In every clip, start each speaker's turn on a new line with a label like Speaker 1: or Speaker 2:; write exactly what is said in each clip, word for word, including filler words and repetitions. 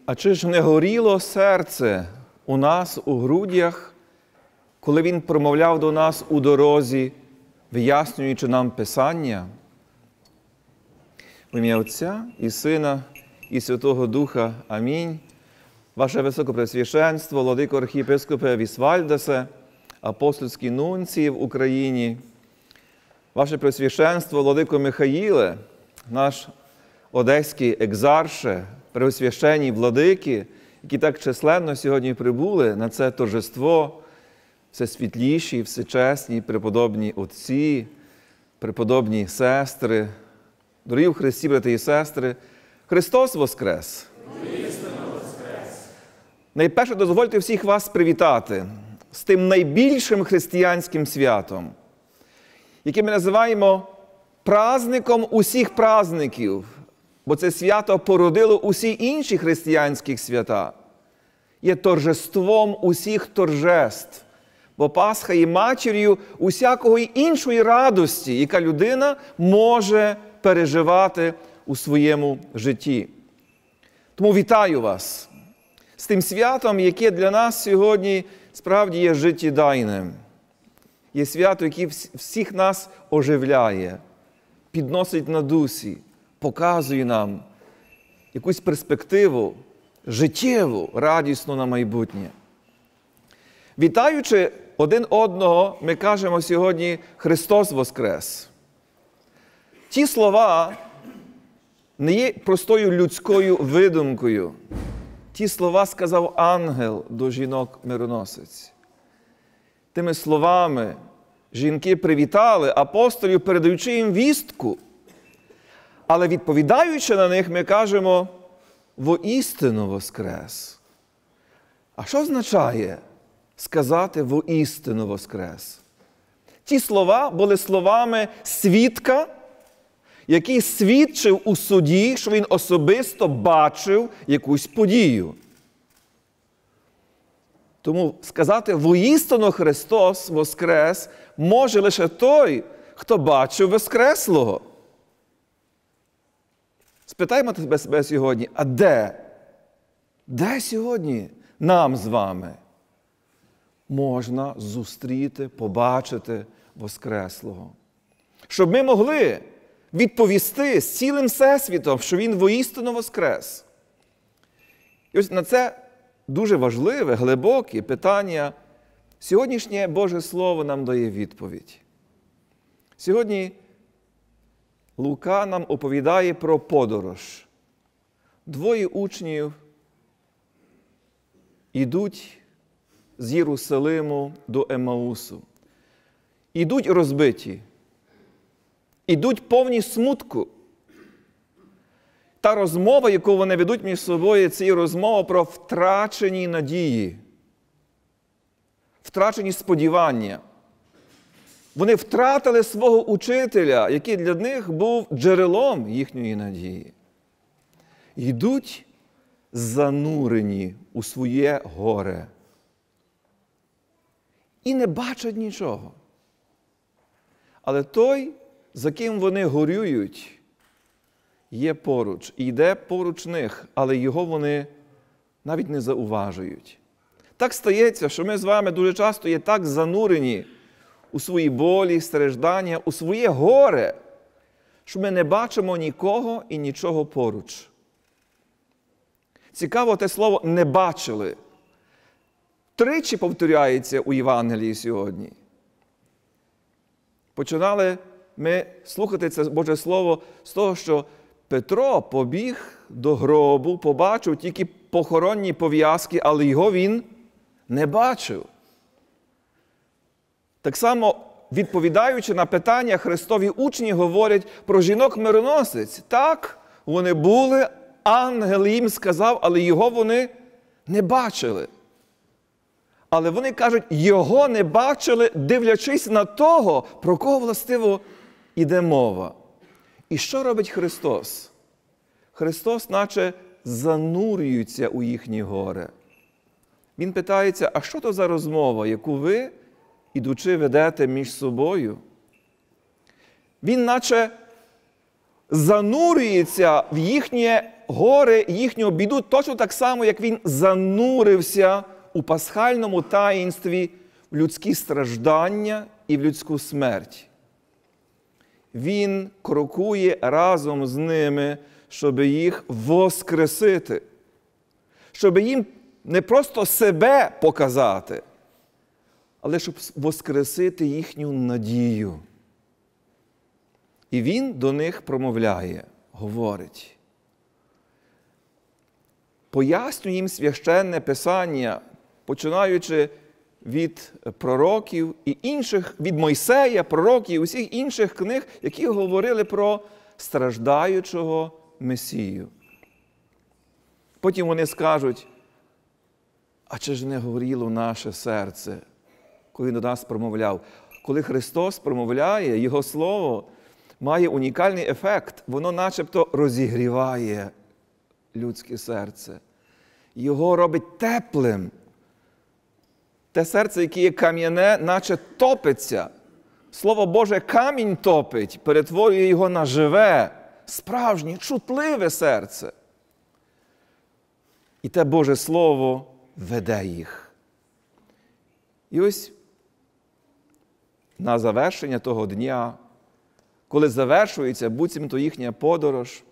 Speaker 1: А чи ж не горіло серце у нас у грудях, коли Він промовляв до нас у дорозі, вияснюючи нам Писання? В ім'я Отця і Сина, і Святого Духа. Амінь. Ваше Високопресвященство, владико архієпископе Вісвальдасе, апостольські нунції в Україні, Ваше Пресвященство, владико Михаїле, наш одеський екзарше, преосвященні владики, які так численно сьогодні прибули на це торжество, всесвітліші, всечесні, преподобні отці, преподобні сестри, дорогі в Христі, брати і сестри, Христос Воскрес! Найперше дозвольте всіх вас привітати з тим найбільшим християнським святом, яке ми називаємо праздником усіх праздників, бо це свято породило усі інші християнські свята. Є торжеством усіх торжеств, бо Пасха є матір'ю усякого іншої радості, яка людина може переживати у своєму житті. Тому вітаю вас з тим святом, яке для нас сьогодні справді є життєдайним. Є свято, яке всіх нас оживляє, підносить на дусі, показує нам якусь перспективу, життєву, радісну на майбутнє. Вітаючи один одного, ми кажемо сьогодні «Христос Воскрес». Ті слова не є простою людською видумкою. Ті слова сказав ангел до жінок-мироносець. Тими словами жінки привітали апостолів, передаючи їм вістку. Але відповідаючи на них, ми кажемо «Воістину Воскрес». А що означає сказати «Воістину Воскрес»? Ті слова були словами свідка, який свідчив у суді, що він особисто бачив якусь подію. Тому сказати «Воістину Христос Воскрес» може лише той, хто бачив Воскреслого. Спитаємо себе сьогодні, а де? Де сьогодні нам з вами можна зустріти, побачити Воскреслого? Щоб ми могли відповісти з цілим всесвітом, що Він воістину воскрес. І ось на це дуже важливе, глибоке питання сьогоднішнє Боже Слово нам дає відповідь. Сьогодні Лука нам оповідає про подорож. Двоє учнів ідуть з Єрусалиму до Емаусу. Ідуть розбиті. Ідуть повні смутку. Та розмова, яку вони ведуть між собою, це є розмова про втрачені надії, втрачені сподівання. Вони втратили свого учителя, який для них був джерелом їхньої надії. Йдуть занурені у своє горе. І не бачать нічого. Але той, за ким вони горюють, є поруч. І йде поруч них, але його вони навіть не зауважують. Так стається, що ми з вами дуже часто є так занурені у свої болі, страждання, у своє горе, що ми не бачимо нікого і нічого поруч. Цікаво те слово «не бачили». Тричі повторяється у Євангелії сьогодні. Починали ми слухати це Боже Слово з того, що Петро побіг до гробу, побачив тільки похоронні пов'язки, але його він не бачив. Так само, відповідаючи на питання, Христові учні говорять про жінок-мироносець. Так, вони були, ангел їм сказав, але його вони не бачили. Але вони кажуть, його не бачили, дивлячись на того, про кого властиво іде мова. І що робить Христос? Христос наче занурюється у їхнє горе. Він питається, а що то за розмова, яку ви, ідучи, ведете між собою? Він наче занурюється в їхнє горе, їхню біду, точно так само, як він занурився у пасхальному таїнстві в людські страждання і в людську смерть. Він крокує разом з ними, щоб їх воскресити, щоб їм не просто себе показати, але щоб воскресити їхню надію. І він до них промовляє, говорить, пояснює їм священне Писання, починаючи від пророків і інших, від Мойсея, пророків, і усіх інших книг, які говорили про страждаючого Месію. Потім вони скажуть, а чи ж не горіло наше серце, коли він до нас промовляв? Коли Христос промовляє, Його Слово має унікальний ефект. Воно начебто розігріває людське серце. Його робить теплим. Те серце, яке є кам'яне, наче топиться. Слово Боже камінь топить, перетворює його на живе, справжнє, чутливе серце. І те Боже Слово веде їх. І ось на завершення того дня, коли завершується буцімто їхня подорож,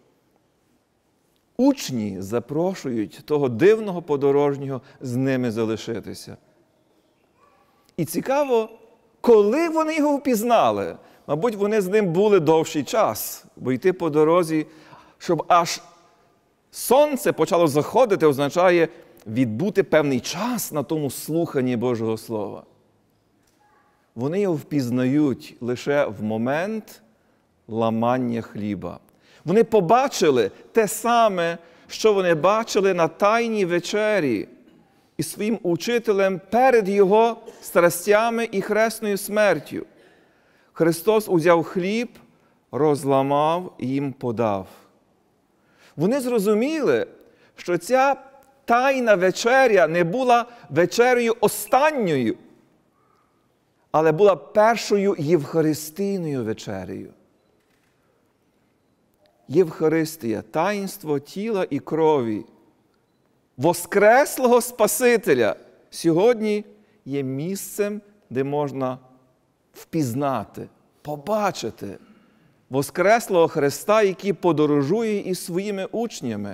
Speaker 1: учні запрошують того дивного подорожнього з ними залишитися. І цікаво, коли вони його впізнали. Мабуть, вони з ним були довший час, бо йти по дорозі, щоб аж сонце почало заходити, означає відбути певний час на тому слуханні Божого Слова. Вони його впізнають лише в момент ламання хліба. Вони побачили те саме, що вони бачили на Тайній вечері із своїм учителем перед його страстями і хресною смертю. Христос узяв хліб, розламав і їм подав. Вони зрозуміли, що ця Тайна вечеря не була вечерею останньою, але була першою євхаристійною вечерею. Євхаристія – таїнство тіла і крові воскреслого Спасителя сьогодні є місцем, де можна впізнати, побачити воскреслого Христа, який подорожує із своїми учнями.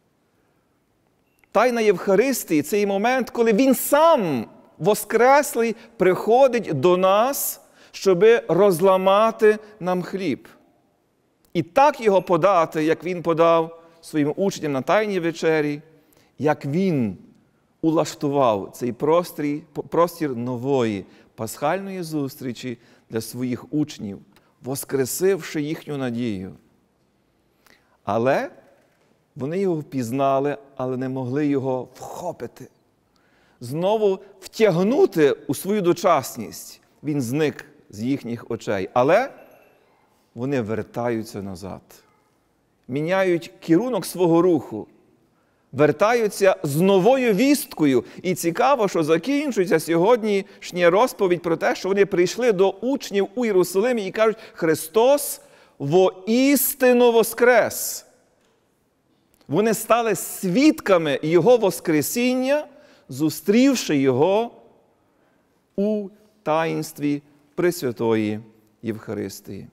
Speaker 1: Тайна Євхаристії – це і момент, коли Він сам, воскреслий, приходить до нас, щоби розламати нам хліб. І так його подати, як Він подав своїм учням на Тайній вечері, як Він улаштував цей простір, простір нової пасхальної зустрічі для своїх учнів, воскресивши їхню надію. Але вони його впізнали, але не могли його вхопити. Знову втягнути у свою дочасність. Він зник з їхніх очей. Але вони вертаються назад. Міняють керунок свого руху. Вертаються з новою вісткою. І цікаво, що закінчується сьогоднішня розповідь про те, що вони прийшли до учнів у Єрусалимі і кажуть, Христос воістину воскрес. Вони стали свідками Його воскресіння, зустрівши Його у таїнстві Пресвятої Євхаристії.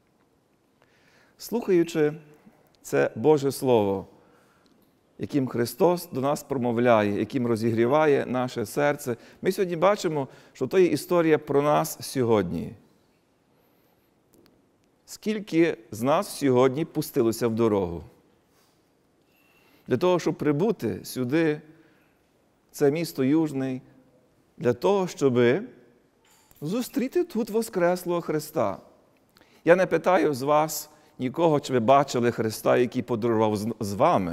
Speaker 1: Слухаючи це Боже Слово, яким Христос до нас промовляє, яким розігріває наше серце, ми сьогодні бачимо, що то є історія про нас сьогодні. Скільки з нас сьогодні пустилося в дорогу? Для того, щоб прибути сюди, це місто Южний, для того, щоб зустріти тут воскреслого Христа. Я не питаю з вас нікого, чи ви бачили Христа, який подорожував з вами.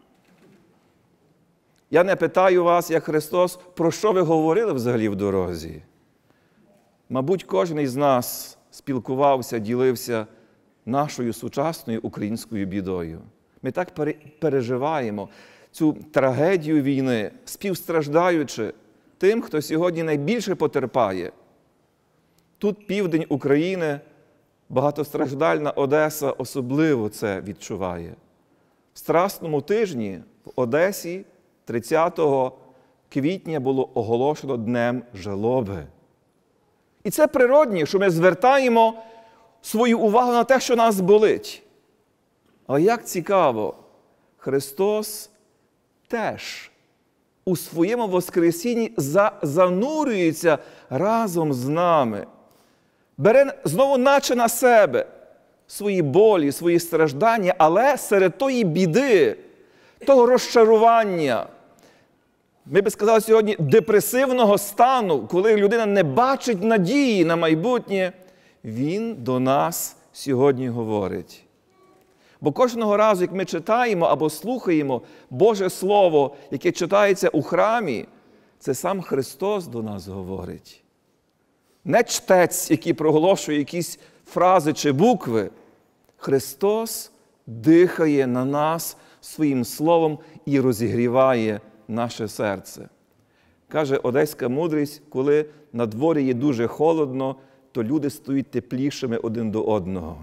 Speaker 1: Я не питаю вас, як Христос, про що ви говорили взагалі в дорозі. Мабуть, кожен із нас спілкувався, ділився нашою сучасною українською бідою. Ми так переживаємо цю трагедію війни, співстраждаючи тим, хто сьогодні найбільше потерпає. Тут південь України, багатостраждальна Одеса особливо це відчуває. В Страсному тижні в Одесі тридцятого квітня було оголошено Днем жалоби. І це природні, що ми звертаємо свою увагу на те, що нас болить. Але як цікаво, Христос теж у своєму Воскресінні занурюється разом з нами. Бере знову наче на себе свої болі, свої страждання, але серед тої біди, того розчарування, ми би сказали сьогодні, депресивного стану, коли людина не бачить надії на майбутнє, Він до нас сьогодні говорить. Бо кожного разу, як ми читаємо або слухаємо Боже Слово, яке читається у храмі, це сам Христос до нас говорить. Не чтець, який проголошує якісь фрази чи букви. Христос дихає на нас своїм словом і розігріває наше серце. Каже одеська мудрість, коли на дворі є дуже холодно, то люди стають теплішими один до одного.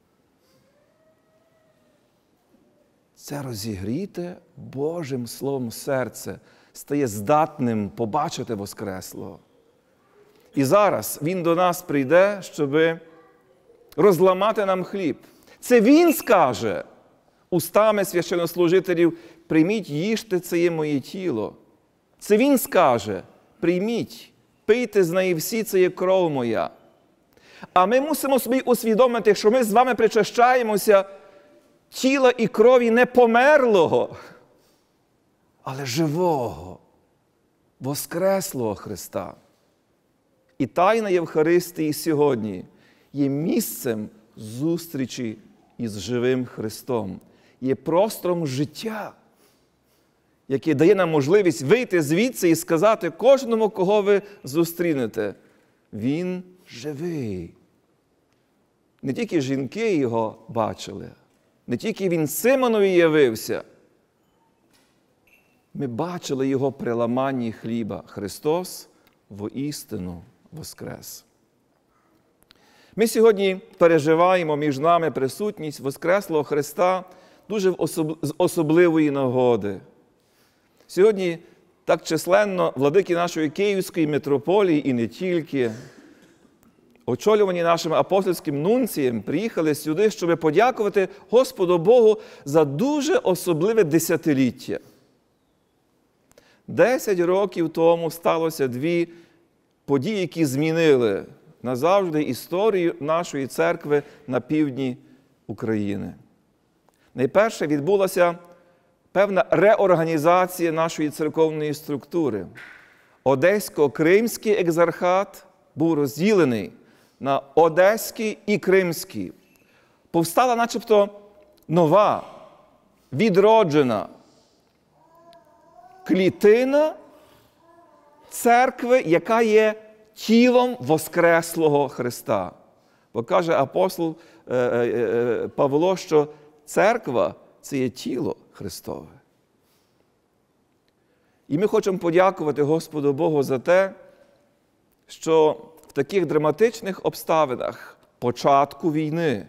Speaker 1: Це розігріте Божим Словом серце стає здатним побачити Воскреслого. І зараз Він до нас прийде, щоб розламати нам хліб. Це Він скаже устами священнослужителів: прийміть, їжте, це є моє тіло. Це Він скаже: прийміть, пийте з неї всі, це є кров моя. А ми мусимо собі усвідомити, що ми з вами причащаємося тіла і крові не померлого, але живого, воскреслого Христа. І тайна Євхаристії сьогодні є місцем зустрічі із живим Христом, є простором життя, яке дає нам можливість вийти звідси і сказати кожному, кого ви зустрінете: Він живий. Не тільки жінки його бачили, не тільки він Симонові явився. Ми бачили його при ламанні хліба. Христос воістину воскрес. Ми сьогодні переживаємо між нами присутність воскреслого Христа дуже з особливої нагоди. Сьогодні так численно владики нашої Київської митрополії і не тільки, очолювані нашим апостольським нунцієм, приїхали сюди, щоб подякувати Господу Богу за дуже особливе десятиліття. Десять років тому сталося дві події, які змінили назавжди історію нашої церкви на півдні України. Найперше, відбулася певна реорганізація нашої церковної структури. Одесько-Кримський екзархат був розділений на Одеський і Кримський. Повстала начебто нова, відроджена клітина церкви, яка є тілом воскреслого Христа. Бо каже апостол Павло, що церква – це є тіло Христове. І ми хочемо подякувати Господу Богу за те, що в таких драматичних обставинах початку війни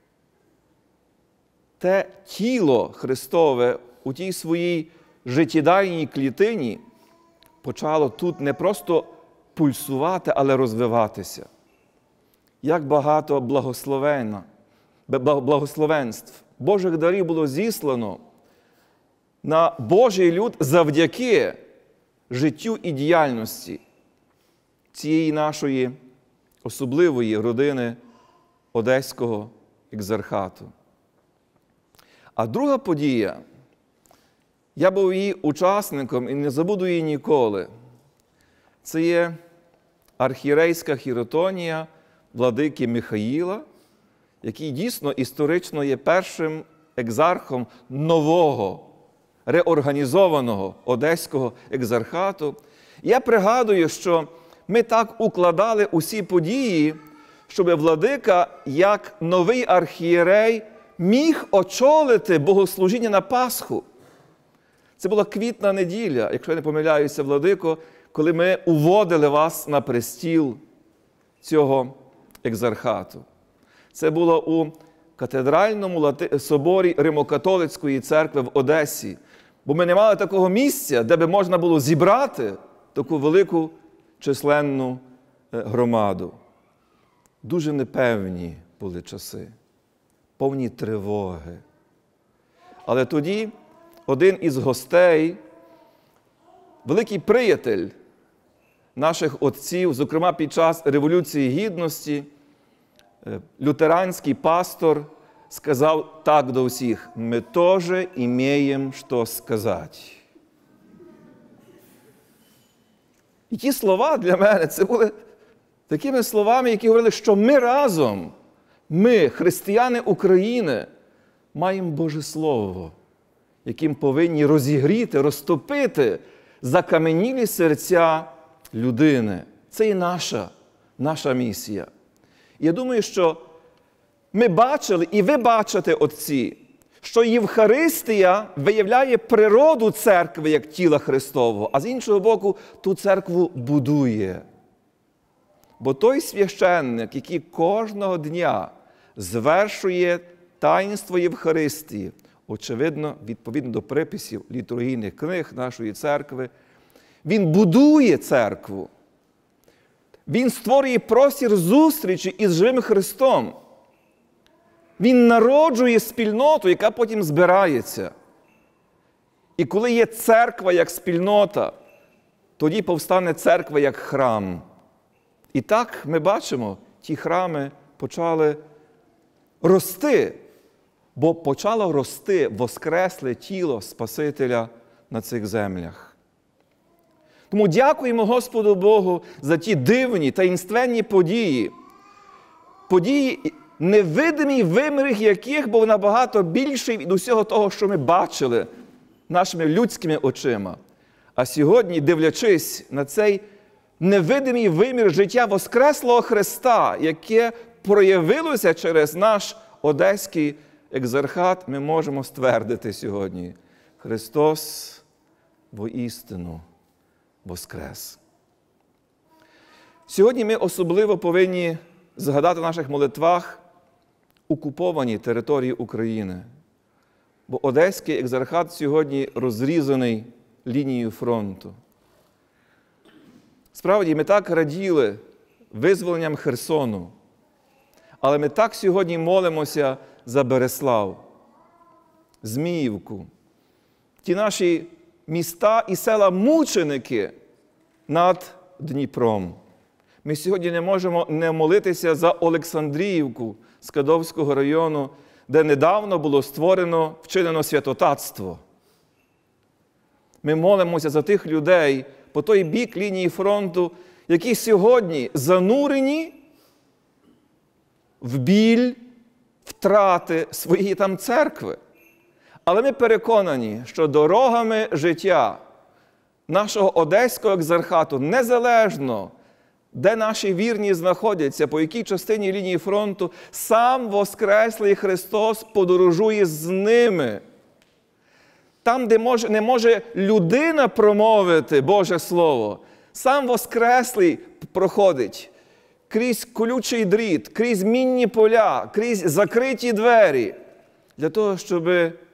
Speaker 1: те тіло Христове у тій своїй життєдайній клітині почало тут не просто пульсувати, але розвиватися. Як багато благословенна, благословенств, Божих дарів було зіслано на Божий люд завдяки життю і діяльності цієї нашої особливої родини Одеського екзархату. А друга подія, я був її учасником і не забуду її ніколи, це є архієрейська хіротонія владики Михаїла, який дійсно історично є першим екзархом нового, реорганізованого Одеського екзархату. Я пригадую, що ми так укладали усі події, щоб владика, як новий архієрей, міг очолити богослужіння на Пасху. Це була квітна неділя, якщо я не помиляюся, владико, коли ми уводили вас на престіл цього екзархату. Це було у катедральному соборі Римо-католицької церкви в Одесі. Бо ми не мали такого місця, де би можна було зібрати таку велику численну громаду. Дуже непевні були часи, повні тривоги. Але тоді один із гостей, великий приятель наших отців, зокрема під час Революції Гідності, лютеранський пастор сказав так до всіх: «Ми теж маємо що сказати». І ті слова для мене, це були такими словами, які говорили, що ми разом, ми, християни України, маємо Боже Слово, яким повинні розігріти, розтопити закаменілі серця людини. Це і наша, наша місія. І я думаю, що ми бачили, і ви бачите, отці, що Євхаристія виявляє природу церкви як тіла Христового, а з іншого боку, ту церкву будує. Бо той священник, який кожного дня звершує таїнство Євхаристії, очевидно, відповідно до приписів літургійних книг нашої церкви, він будує церкву. Він створює простір зустрічі із живим Христом. Він народжує спільноту, яка потім збирається. І коли є церква як спільнота, тоді повстане церква як храм. І так ми бачимо, ті храми почали рости, бо почало рости воскресле тіло Спасителя на цих землях. Тому дякуємо Господу Богу за ті дивні, таїнственні події. Події, невидимий вимір яких був набагато більший від усього того, що ми бачили нашими людськими очима. А сьогодні, дивлячись на цей невидимий вимір життя воскреслого Христа, яке проявилося через наш Одеський екзархат, ми можемо ствердити сьогодні: Христос воістину воскрес. Сьогодні ми особливо повинні згадати в наших молитвах окуповані території України. Бо Одеський екзархат сьогодні розрізаний лінією фронту. Справді, ми так раділи визволенням Херсону, але ми так сьогодні молимося за Береслав, Зміївку, ті наші міста і села-мученики над Дніпром. Ми сьогодні не можемо не молитися за Олександріївку Скадовського району, де недавно було створено, вчинено святотатство. Ми молимося за тих людей по той бік лінії фронту, які сьогодні занурені в біль, втрати своєї там церкви. Але ми переконані, що дорогами життя нашого Одеського екзархату, незалежно, де наші вірні знаходяться, по якій частині лінії фронту, сам Воскреслий Христос подорожує з ними. Там, де може, не може людина промовити Боже Слово, сам Воскреслий проходить крізь колючий дріт, крізь мінні поля, крізь закриті двері, для того, щоб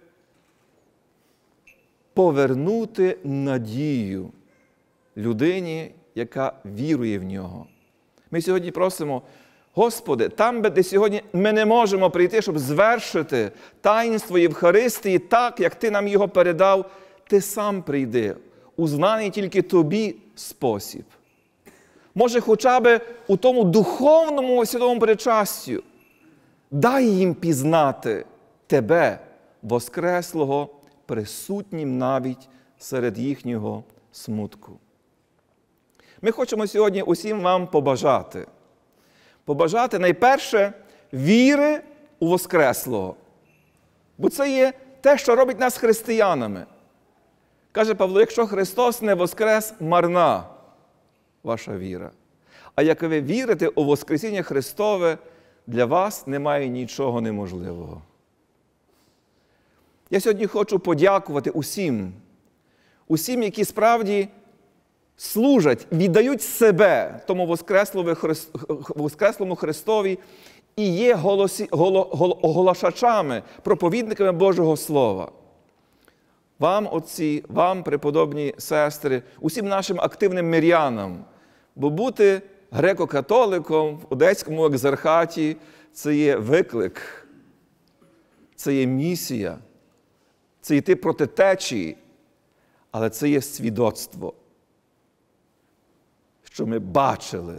Speaker 1: повернути надію людині, яка вірує в нього. Ми сьогодні просимо: Господи, там, де сьогодні ми не можемо прийти, щоб звершити таїнство Євхаристії так, як Ти нам його передав, Ти сам прийди, у знаний тільки Тобі спосіб. Може, хоча б у тому духовному святому причастю дай їм пізнати Тебе, Воскреслого, присутнім навіть серед їхнього смутку. Ми хочемо сьогодні усім вам побажати. Побажати найперше віри у Воскреслого. Бо це є те, що робить нас християнами. Каже Павло: якщо Христос не воскрес, марна ваша віра. А як ви вірите у Воскресіння Христове, для вас немає нічого неможливого. Я сьогодні хочу подякувати усім, усім, які справді служать, віддають себе тому Воскреслому Христові і є голосі, голо, голо, оголошачами, проповідниками Божого Слова. Вам, отці, вам, преподобні сестри, усім нашим активним мирянам, бо бути греко-католиком в Одеському екзархаті – це є виклик, це є місія, це йти проти течії, але це є свідоцтво, що ми бачили,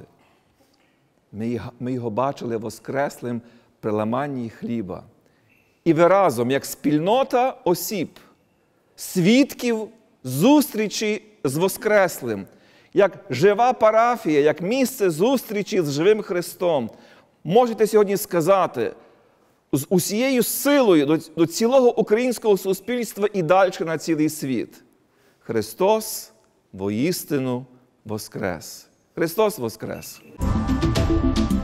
Speaker 1: ми його бачили воскреслим при ламанні хліба. І ви разом, як спільнота осіб, свідків зустрічі з Воскреслим, як жива парафія, як місце зустрічі з живим Христом, можете сьогодні сказати з усією силою до, до цілого українського суспільства і далі на цілий світ. Христос воістину воскрес. Христос воскрес!